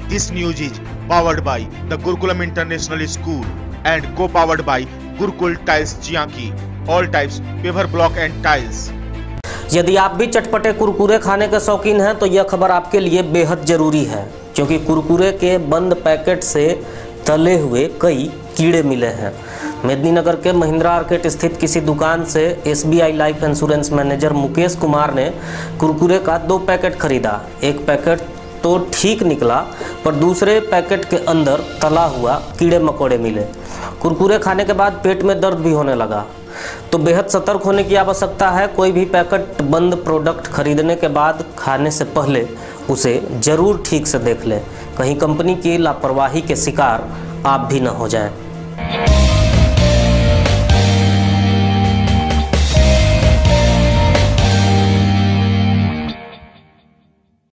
This news is powered by the Gurukulam International School and co-powered by Gurukul Tiles Chianki. All types paver block and tiles. यदि आप भी चटपटे कुरकुरे खाने के शौकीन हैं तो यह खबर आपके लिए बेहद ज़रूरी है, क्योंकि कुरकुरे के बंद पैकेट से तले हुए कई कीड़े मिले हैं। मेदिनीनगर के महिंद्रा आर्केट स्थित किसी दुकान से SBI life insurance manager Mukesh Kumar ने कुरकुरे का 2 पैकेट खरीदा। एक पैकेट तो ठीक निकला, पर दूसरे पैकेट के अंदर तला हुआ कीड़े मकोड़े मिले। कुरकुरे खाने के बाद पेट में दर्द भी होने लगा। तो बेहद सतर्क होने की आवश्यकता है। कोई भी पैकेट बंद प्रोडक्ट खरीदने के बाद खाने से पहले उसे ज़रूर ठीक से देख लें, कहीं कंपनी की लापरवाही के शिकार आप भी न हो जाएं।